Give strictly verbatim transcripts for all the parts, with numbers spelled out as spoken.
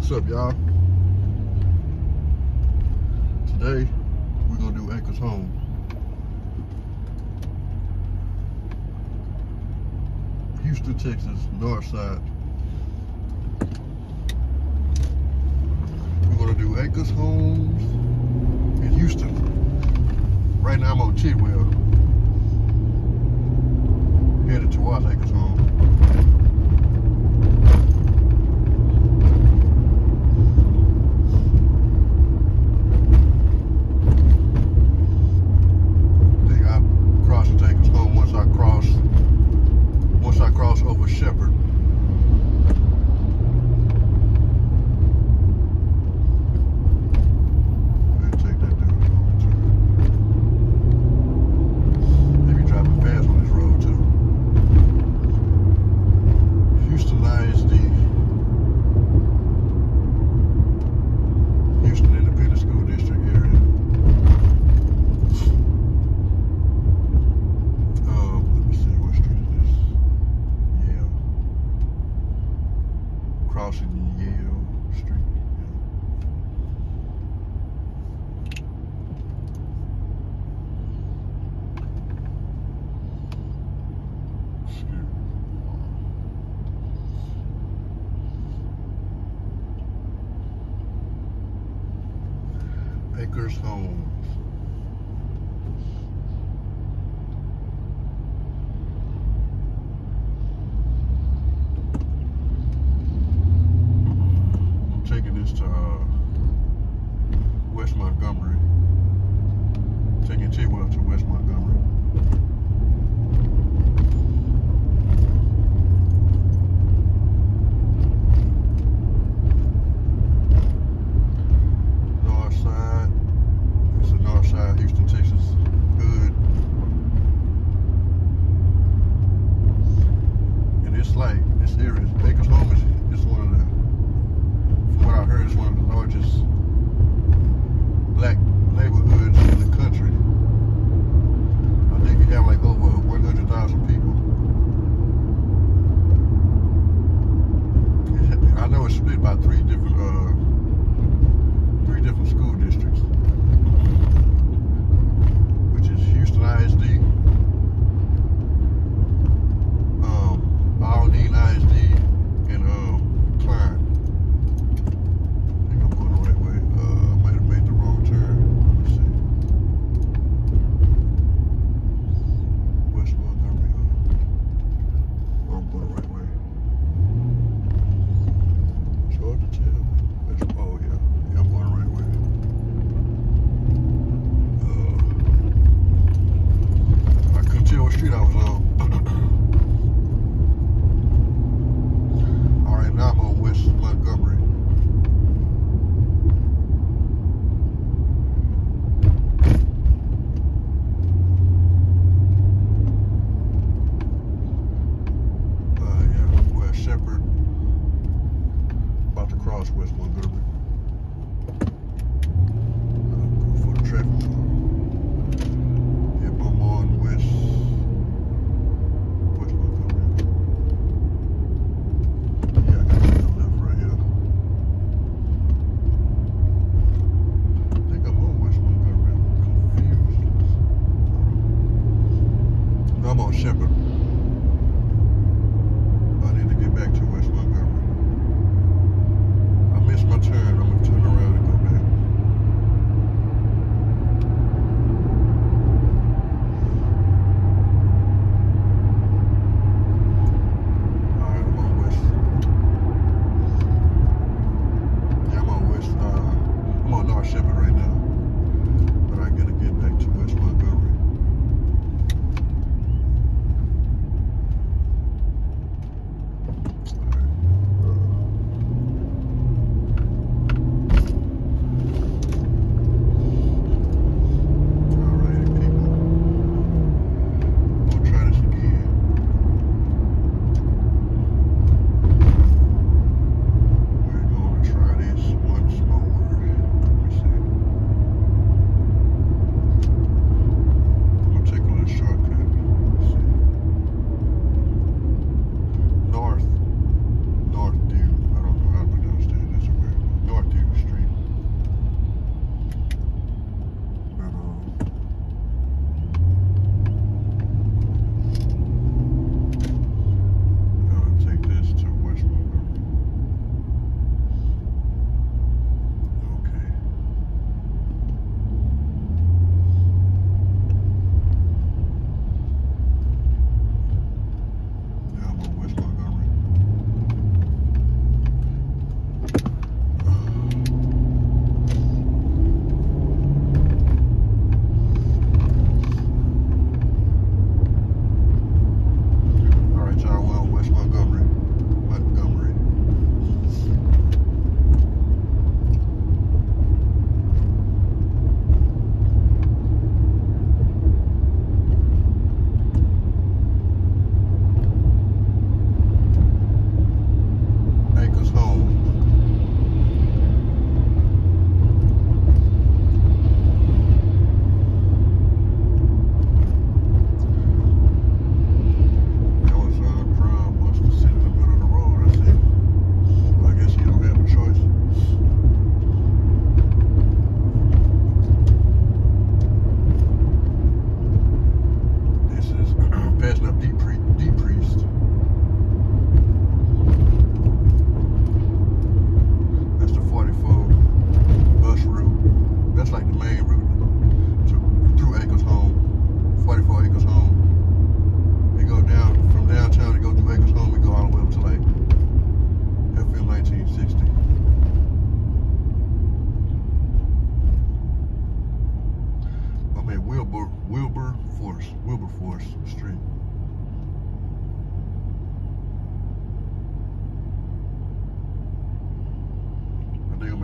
What's up, y'all? Today we're gonna do Acres Home. Houston, Texas, north side. We're gonna do Acres Homes in Houston. Right now I'm on Tidwell, headed towards Acres Home. Over Shepherd. Take that dude over to. They be driving fast on this road too. Houston I S D. Houston Independent School District area. Crossing Yale Street. Yeah. Acres Homes. To uh, West Montgomery, taking Tidwell to West Montgomery. North side, it's the north side, Houston, Texas, hood. And it's like, this area, Acres Home is, is one of the, what I heard, is one of the largest black neighborhoods in the country. I think you have like over one hundred thousand people. I know it's split by three different, uh, three different school districts, which is Houston I S D, um, Alabonson I S D, and um, Klein. Tell.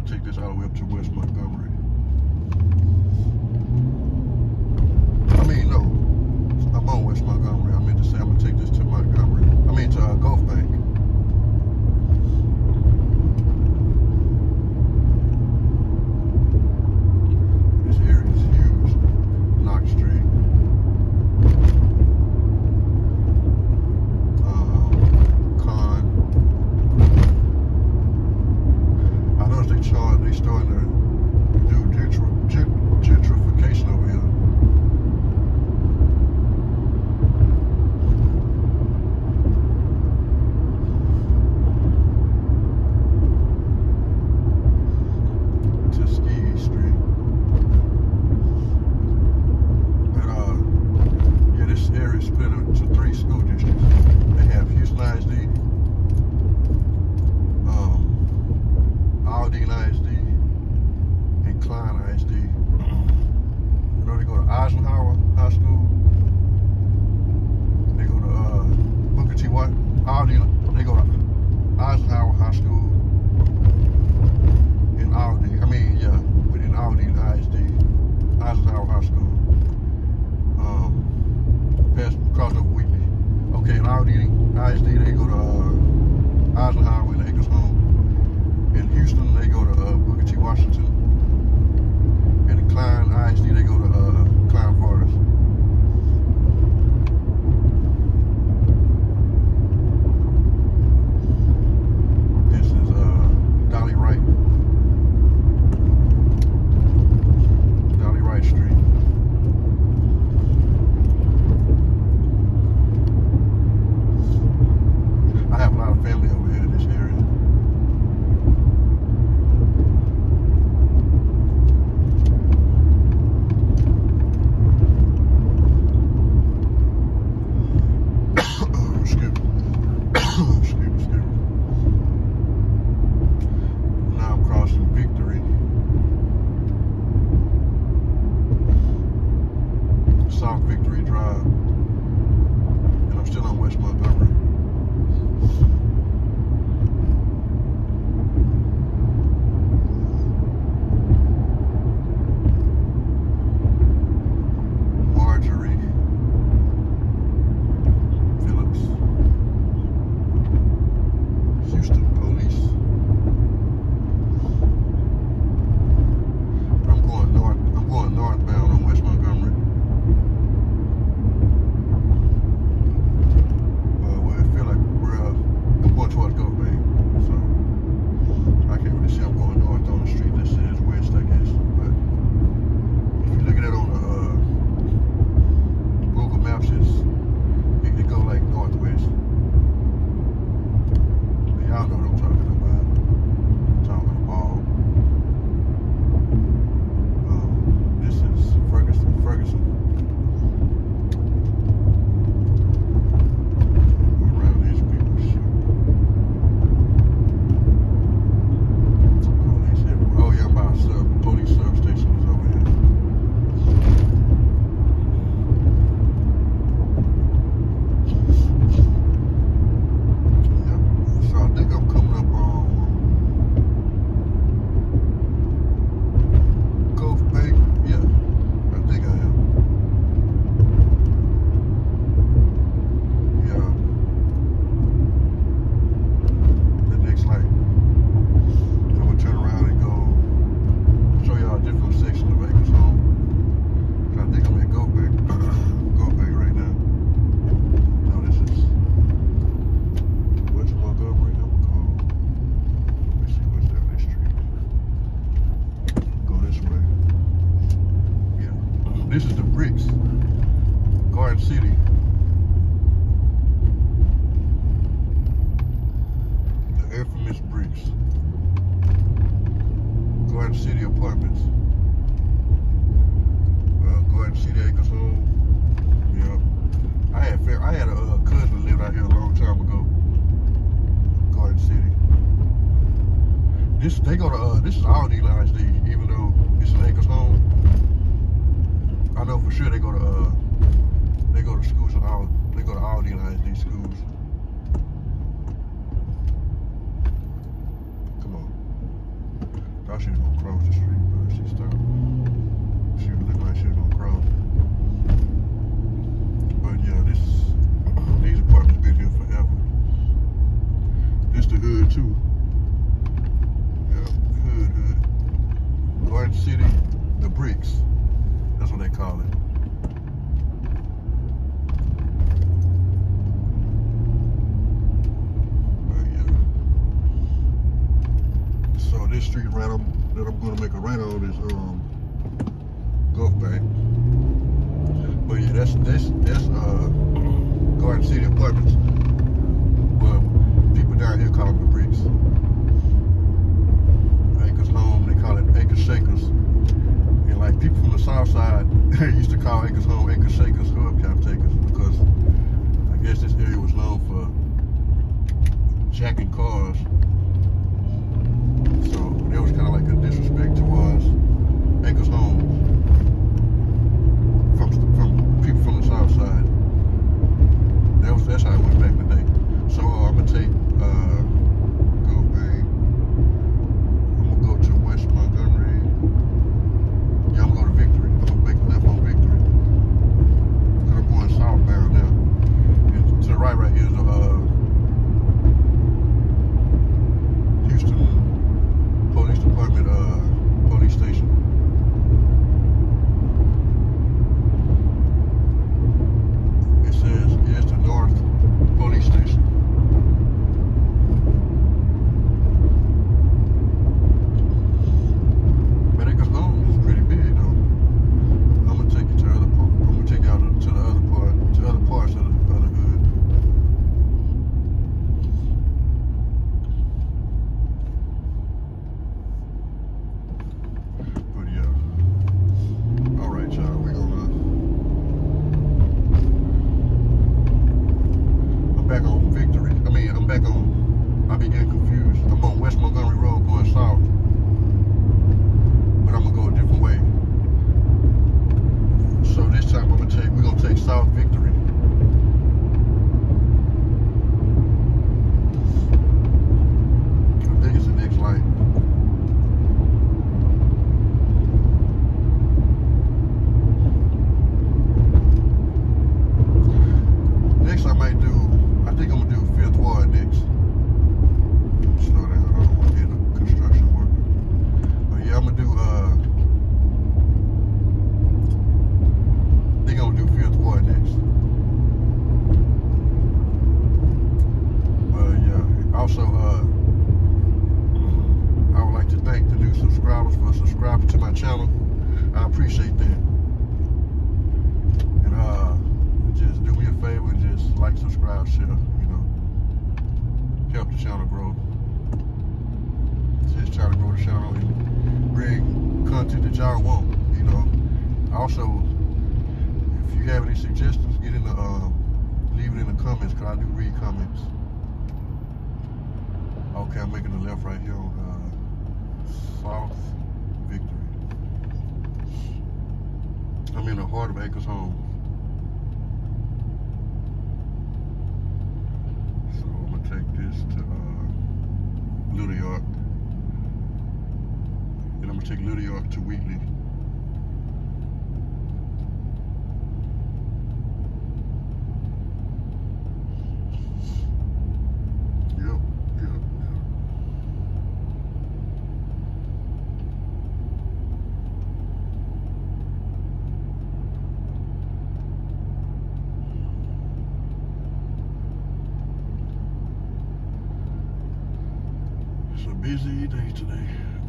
take this all the way up to West Montgomery. I mean, no, I'm on West Montgomery. I meant to say I'm gonna take this to Montgomery. I mean to uh, Gulf Bank. This area is huge. Knox Street. Um, Con. I noticed they charge. They starting to do gentr gentrification over here. Drive, and I'm still on West Montgomery. Marjorie Phillips, Houston Police. I'm going north. I'm going northbound on West Montgomery. Towards Gulf Bank, so I can't really see I'm going north on the street that says west, I guess. But if you look at it on the uh, Google Maps, it's, it could go like northwest. But y'all know what I'm talking about. I'm talking about. Um, this is Ferguson. Ferguson. This is the bricks, Garden City. The infamous bricks. Garden City Apartments. Uh, Garden City Acres Home. Yep. I had I had a uh, cousin that lived out here a long time ago. Garden City. This they go to uh, this is Aldi I S D, even though it's an Acres Home. I know for sure they go to uh, they go to schools in Aldi. They go to Aldi and I S D schools. Come on. I thought she was gonna cross the street, but she stopped. She was looking like she was gonna cross. But yeah, this these apartments been here forever. This the hood too. Yeah, hood, hood. Garden City, the bricks. That's what they call it. This street right on, that I'm going to make a right on is um Gulf Bank. But yeah, that's that's that's uh Garden City Apartments. Well, people down here call them the bricks. Acres Home, they call it Acre Shakers. And like people from the South Side used to call Acres Home Acre Shakers hubcap takers because I guess this area was known for jacking cars. So it was kind of like a disrespect towards Acres Homes from from people from the South Side. That was that's how it went back in the day. So uh, I'm gonna take uh, go Bay. I'm gonna go to West Montgomery. Yeah, I'm gonna go to Victory. I'm gonna make a left on Victory. Cause I'm going southbound now. And to the right, right here is a uh, Houston Police Department, uh, police station. It says, yeah, it's the North Police Station. But Acres Home is pretty big, though. I'm gonna take you to the other part. I'm gonna take you out to the other part, to other parts of the other hood. Back on Victory. I mean, I'm back on, I be getting confused. I'm on West Montgomery Road going south, but I'm gonna go a different way. So this time I'm gonna take, we're gonna take South Victory. I think it's the next light. Next I might do, I think I'm gonna do Fifth Ward next. Slow down, I don't want to hit a construction worker. But yeah, I'm gonna do, uh, I think I'm gonna do Fifth Ward next. But yeah, also, uh, I would like to thank the new subscribers for subscribing to my channel. I appreciate that. And, uh, just do me a favor and just like, subscribe, share, you know, help the channel grow. Just try to grow the channel and bring content that y'all want, you know. Also, if you have any suggestions, get in the, uh, leave it in the comments, because I do read comments. Okay, I'm making a left right here on uh, South Victory. I'm in the heart of Acres Home. Take this to uh, Little York, and I'm gonna take Little York to Wheatley. Yep, yep, yep. It's a busy day today.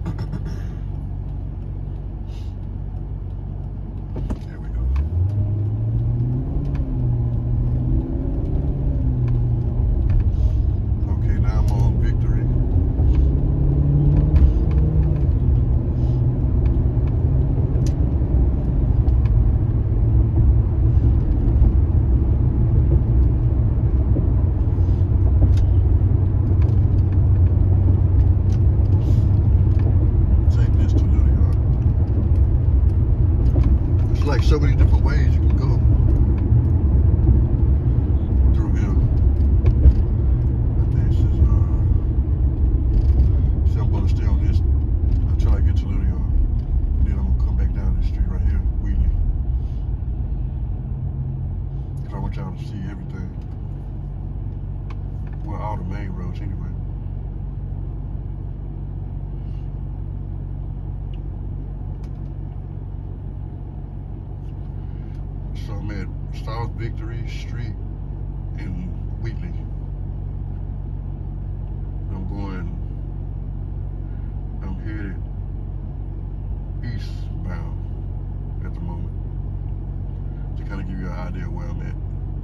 Here we go. Okay, now I'm on Victory. Take this Well, all the main roads anyway. So I'm at South Victory Street in Wheatley. I'm going, I'm headed eastbound at the moment to kind of give you an idea of where I'm at.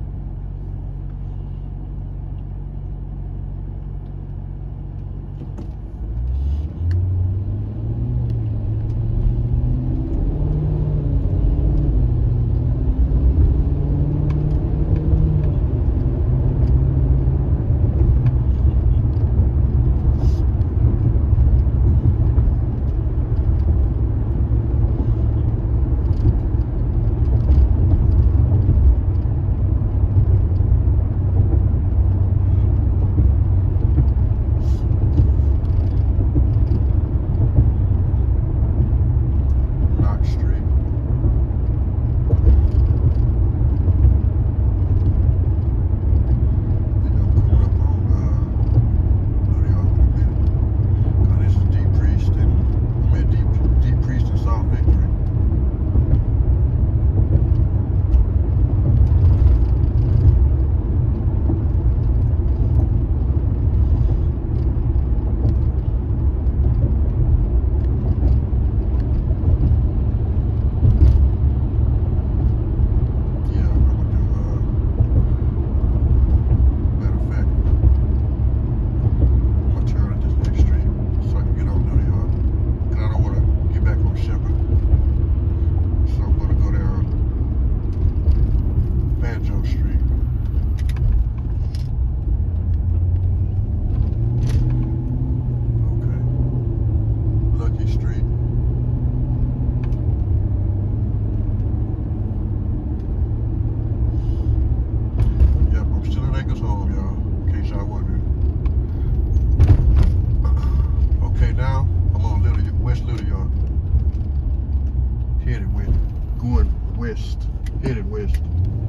Headed west.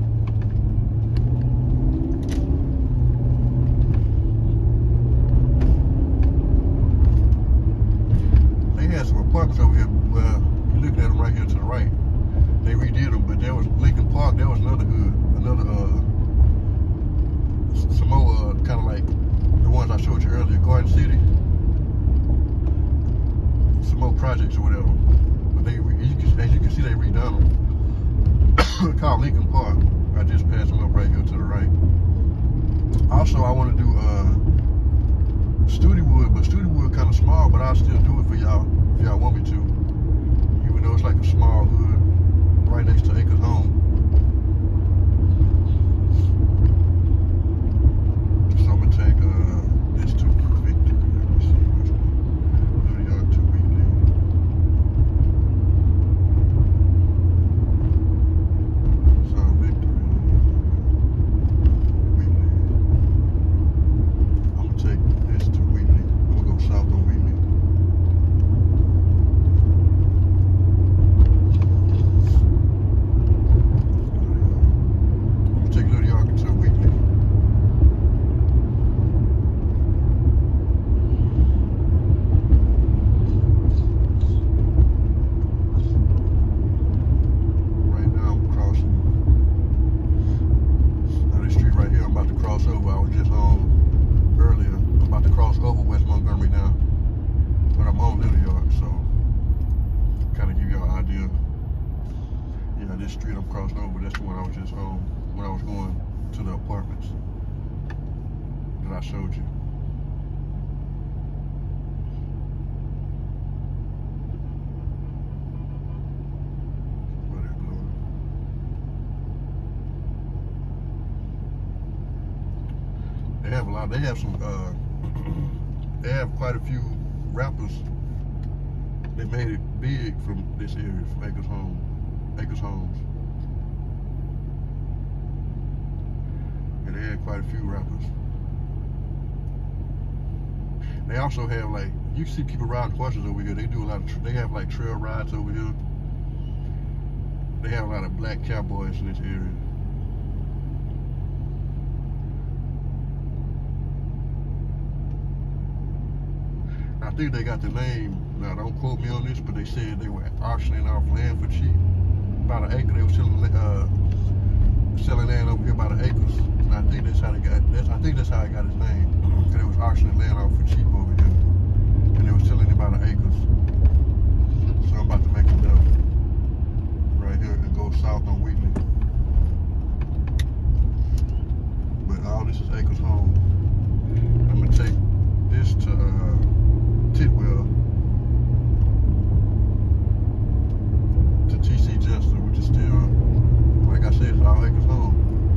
They had some apartments over here. Well, you're looking at them right here to the right. They redid them, but there was Lincoln Park. There was another hood, another uh, some more uh, kind of like the ones I showed you earlier, Garden City. Some more projects or whatever. But they, as you can, as you can see, they redone them. Called Lincoln Park. I just passed them up right here to the right. Also, I want to do uh, Studewood, but Studewood kind of small, but I'll still do it for y'all if y'all want me to. Even though it's like a small hood right next to Acres Home. So I'm gonna take uh, this to Victory. Let me see what's New York to Wheatley. This street I'm crossing over, that's the one I was just on when I was going to the apartments that I showed you. Where they're going. They have a lot, they have some, uh, they have quite a few rappers that made it big from this area, from Acres Home. Acres Homes. And they had quite a few rappers. They also have like, you can see people riding horses over here. They do a lot of, they have like trail rides over here. They have a lot of black cowboys in this area. I think they got the name. Now, don't quote me on this, but they said they were auctioning off land for cheap. About an acre. They were selling, uh, selling land over here by the acres. And I think that's how they got. That's, I think that's how he got his name. Because they was auctioning land off for cheap over here, and they were selling it by the acres. So I'm about to make a left right here and go south on Wheatley. But all this is Acres Home. I'm gonna take this to uh, Tidwell, to T C Jester, which is still, like I said, it's all Acres Home.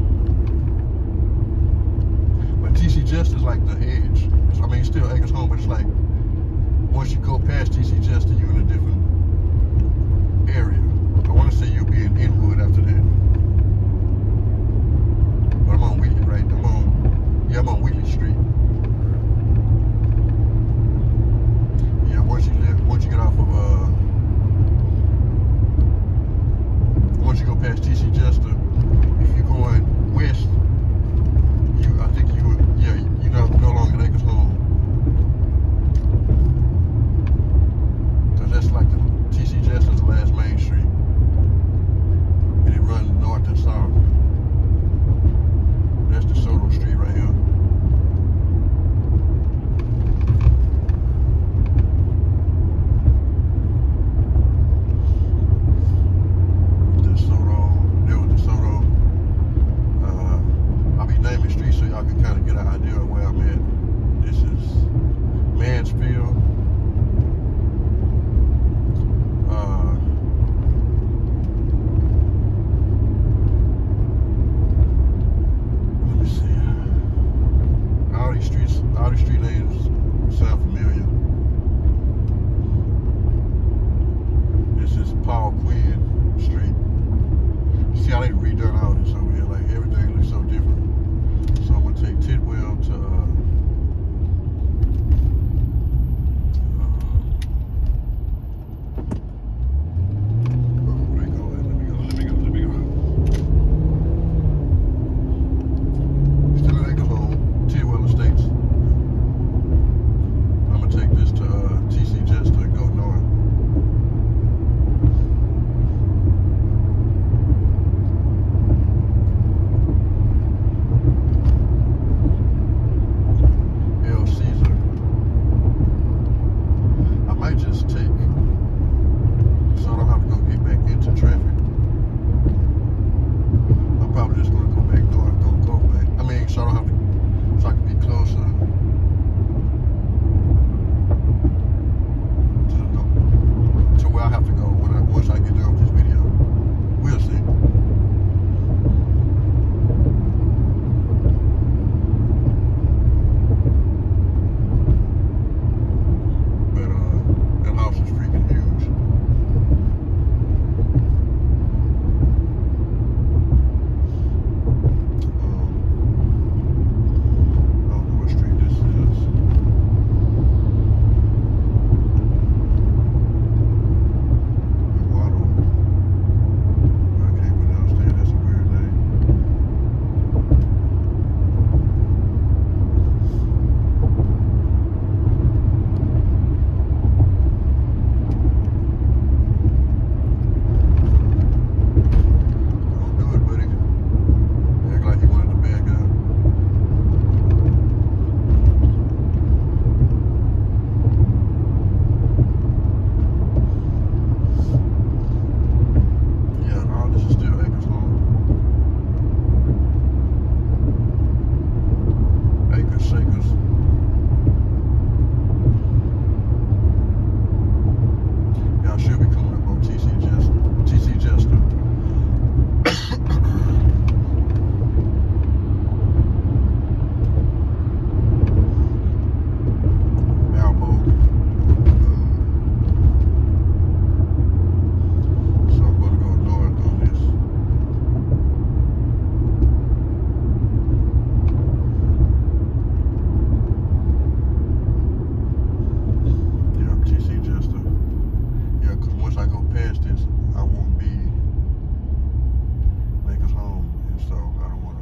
But T C Jester is like the edge. I mean, it's still Acres Home, but it's like once you go past T C Jester, you're in a different area. I want to say you'll be in Inwood after that. But I'm on Wheatley, right? I'm on, yeah, I'm on Wheatley Street. Yeah, once you live, once you get off of, uh, once you go past T C Jester, if you're going west, you, I think you, yeah, you're no, no longer at Acres Home. Because that's like the, T C Jester's the last main street. And it runs north and south. That's the Soto Street right here. The Soto, there was the Soto. Uh, I'll be naming streets so y'all can kind of get an idea of where I'm at. This is Mansfield. Uh, let me see. All these streets, all these street names sound familiar. This is Paul Quinn Street. See how they redone all this over here? Like everything looks so different. So I'm gonna take Tidwell to. Uh,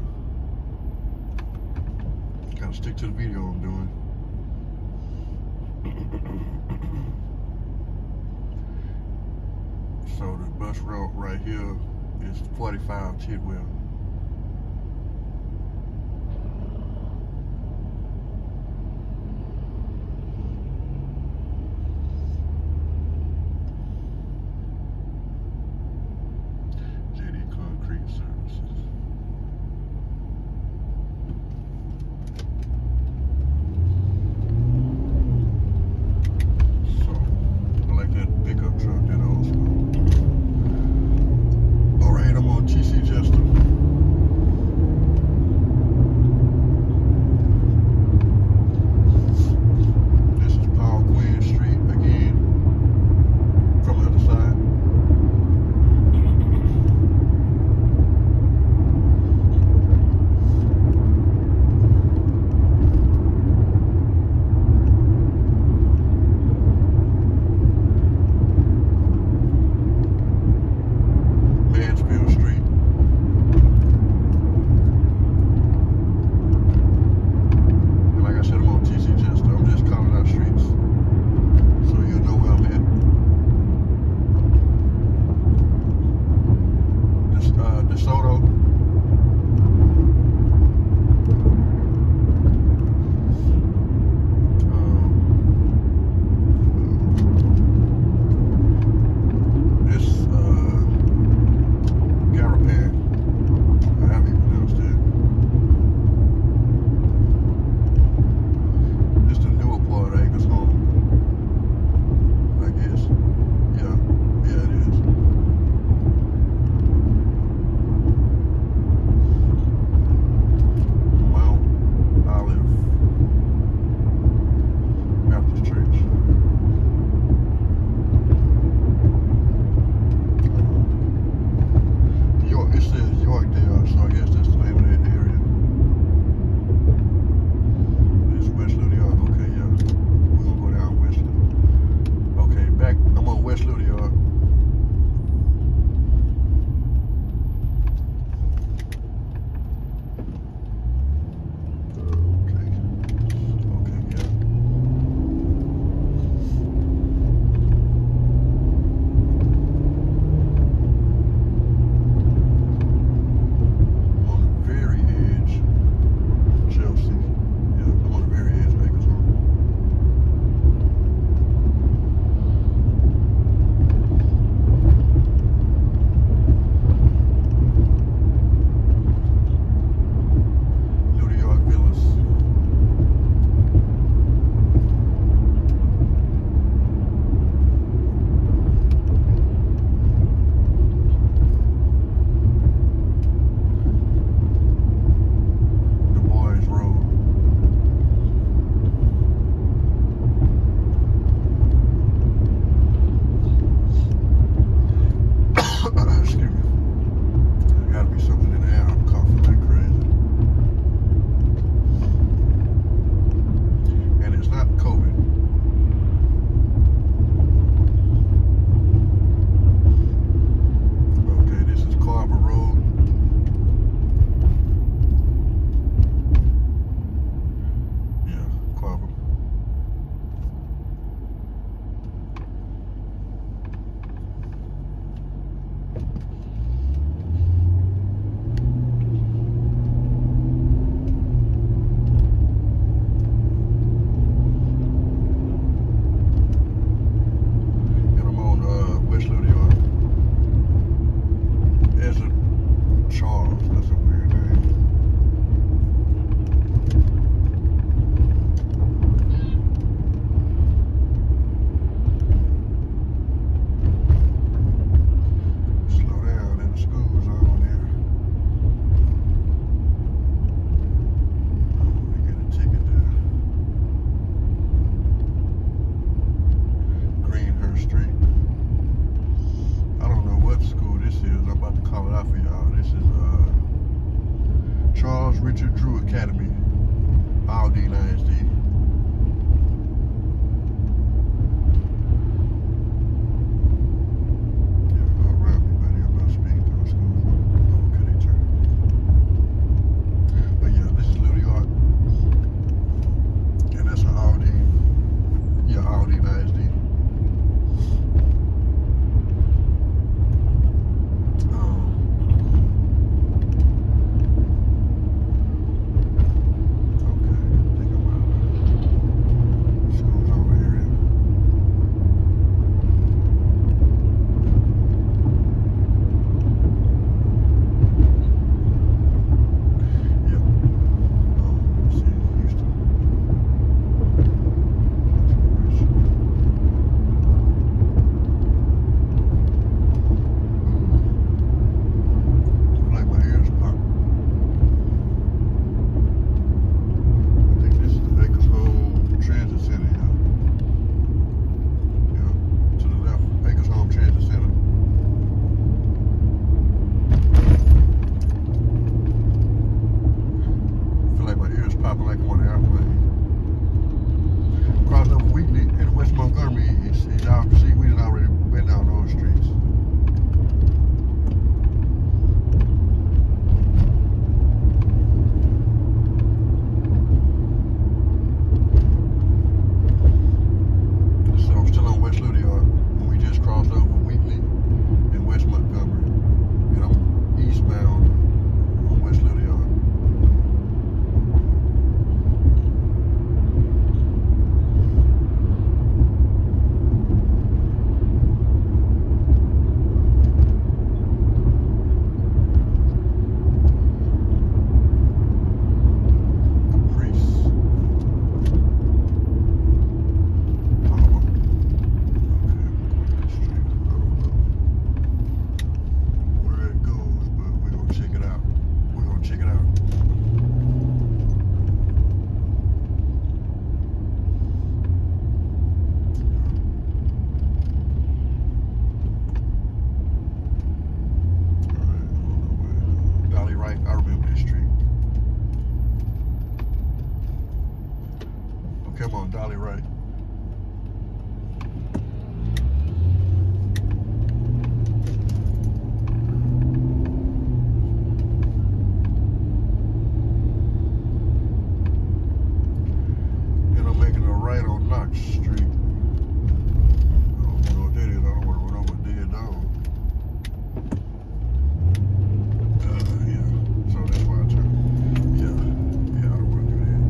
stick to the video I'm doing. So the bus route right here is forty-five Tidwell. J D Concrete Services. So I like that pickup truck, that old school. Alright, I'm on T C Jester. Come on, dolly right. And I'm making a right on Knox Street. I don't know what that is. I don't want to run over a dead dog. Uh, yeah. So that's why I turned. Yeah. Yeah, I don't want to do that.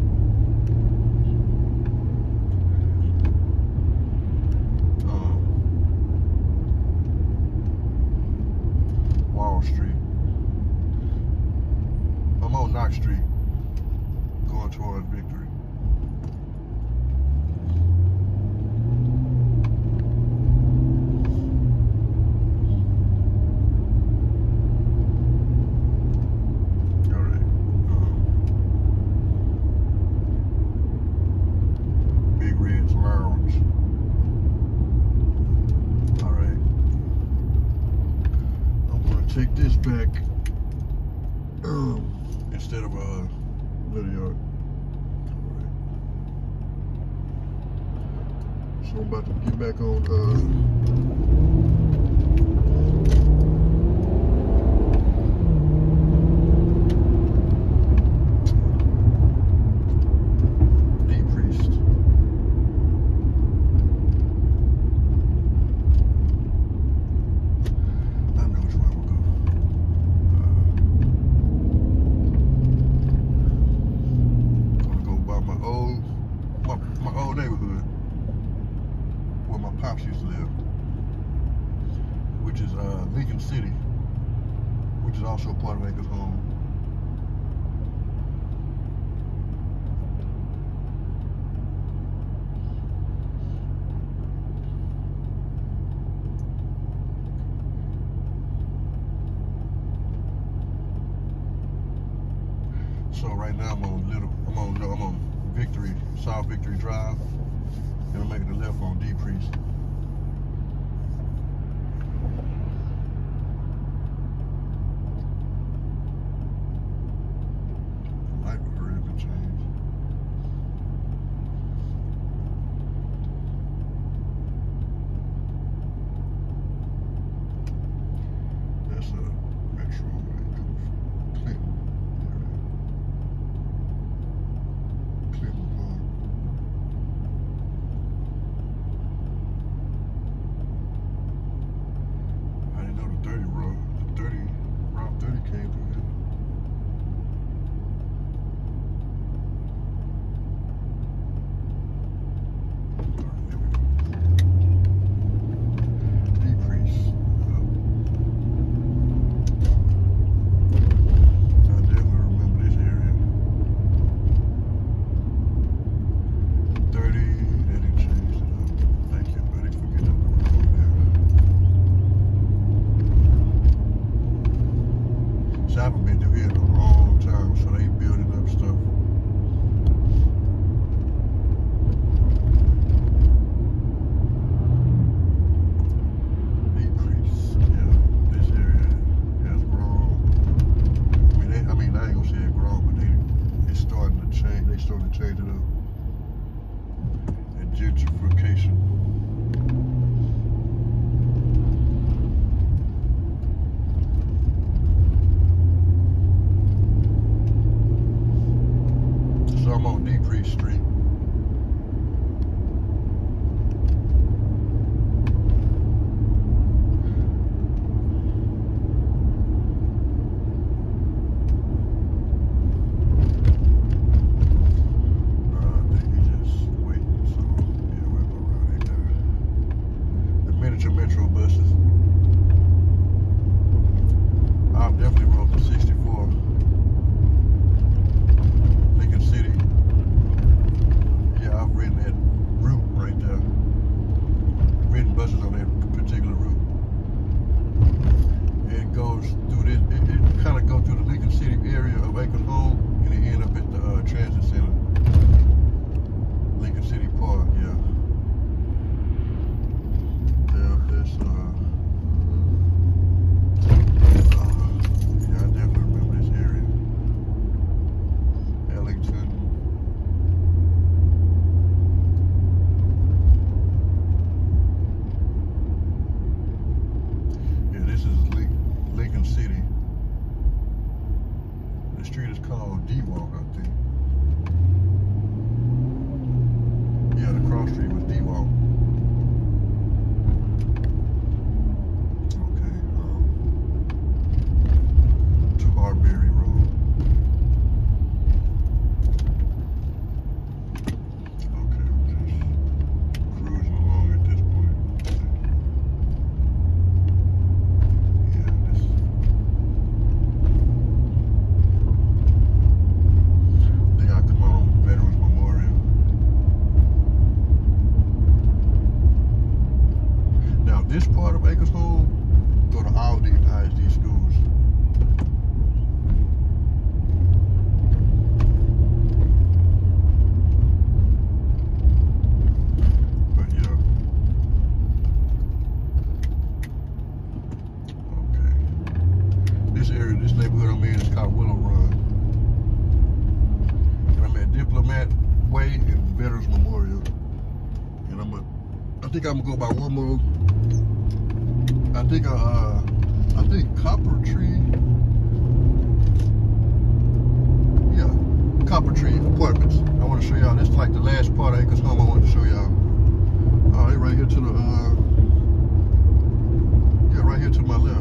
Wall Street. I'm on Knox Street, going towards Victory. All right. Um, Big Red's Lounge. All right. I'm gonna take this back um, instead of a uh, little yard. Alright. So I'm about to get back on uh used to live, which is uh, Lincoln City, which is also part of Acres Home. So right now I'm on little, I'm on, no, I'm on Victory, South Victory Drive, and I'm making a left on D Priest. Light will hurry up and change. That's a metro where it comes from Clinton. I haven't been through here in a long time, so they building up stuff. Decrease, yeah. This area has grown. I mean, they, I mean, I ain't gonna say it grown, but they it's starting to change. They starting to change it up. And gentrification. So I'm on D Priest Street. Uh, I think he just waiting, so yeah, we'll go around it there. The miniature metro buses. I've definitely rode the sixty-four. Lincoln City. acres home go to all these I S D schools. But yeah. Okay. This area, this neighborhood I'm in is called Willow Run. And I'm at Diplomat Way and Veterans Memorial. And I'm a, I think I'm gonna go by one more. I think uh, I think Copper Tree. Yeah, Copper Tree Apartments. I want to show y'all. This is like the last part of Acres Home I want to show y'all. All right, right here to the uh, yeah, right here to my left.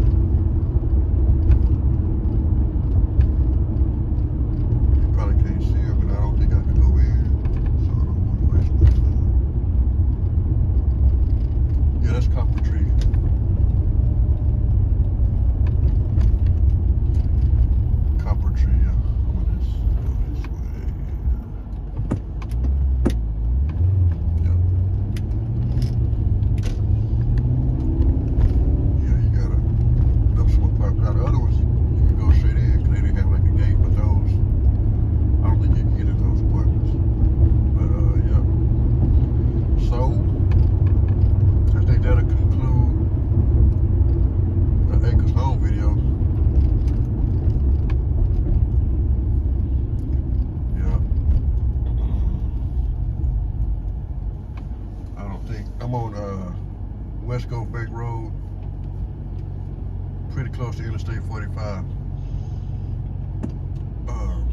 You probably can't see it, but I don't think I can go in, so I don't want to waste my time. Yeah, that's Copper Tree. Copper Tree, yeah. I'm gonna just go this way. Yeah. Yeah, you gotta dump some apartments. Now the other ones, you can go straight in because they didn't have like a gate, but those, I don't think you can get in those apartments. But uh, yeah. So, I think that'll conclude the Acres Home video. Yeah. I don't think I'm on uh, West Coast Bank Road, pretty close to Interstate forty-five. Uh,